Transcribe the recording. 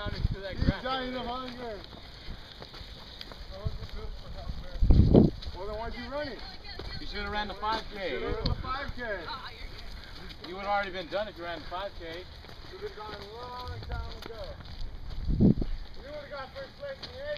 down into that He's grass. dying of hunger. Well, then why'd you run it? You should have ran the 5K. You should have run the 5K. You would have already been done if you ran the 5K. Should have gone a long time ago. You would have got first place in the